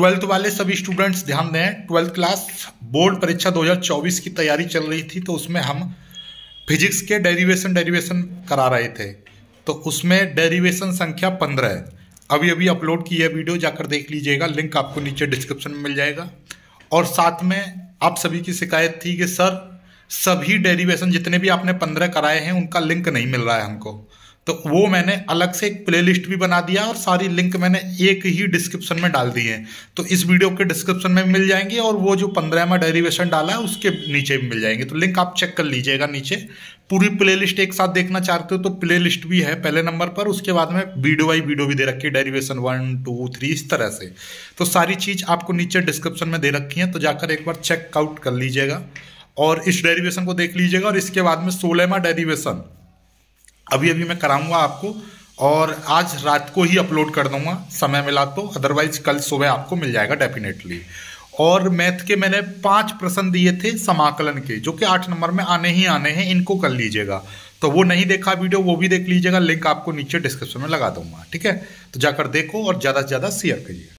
Twelfth वाले सभी students ध्यान दें, ट्वेल्थ क्लास बोर्ड परीक्षा 2024 की तैयारी चल रही थी, तो उसमें हम फिजिक्स के डेरिवेशन करा रहे थे। तो उसमें डेरिवेशन संख्या 15 है। अभी अभी अपलोड की है वीडियो, जाकर देख लीजिएगा, लिंक आपको नीचे डिस्क्रिप्शन में मिल जाएगा। और साथ में आप सभी की शिकायत थी कि सर सभी डेरिवेशन जितने भी आपने 15 कराए हैं उनका लिंक नहीं मिल रहा है हमको, तो वो मैंने अलग से एक प्लेलिस्ट भी बना दिया और सारी लिंक मैंने एक ही डिस्क्रिप्शन में डाल दी है। तो इस वीडियो के डिस्क्रिप्शन में मिल जाएंगे और वो जो 15वां डेरिवेशन डाला है उसके नीचे भी मिल जाएंगे। तो लिंक आप चेक कर लीजिएगा नीचे। पूरी प्लेलिस्ट एक साथ देखना चाहते हो तो प्लेलिस्ट भी है पहले नंबर पर, उसके बाद में वीडियो बाई वीडियो भी दे रखी है, डेरिवेशन 1 2 3 इस तरह से। तो सारी चीज़ आपको नीचे डिस्क्रिप्शन में दे रखी है, तो जाकर एक बार चेकआउट कर लीजिएगा और इस डेरिवेशन को देख लीजिएगा। और इसके बाद में 16वां डेरिवेशन अभी अभी मैं कराऊंगा आपको, और आज रात को ही अपलोड कर दूंगा समय मिला तो, अदरवाइज कल सुबह आपको मिल जाएगा डेफिनेटली। और मैथ के मैंने 5 प्रश्न दिए थे समाकलन के, जो कि 8 नंबर में आने ही आने हैं, इनको कर लीजिएगा। तो वो नहीं देखा वीडियो वो भी देख लीजिएगा, लिंक आपको नीचे डिस्क्रिप्शन में लगा दूंगा, ठीक है। तो जाकर देखो और ज़्यादा से ज़्यादा शेयर करिए।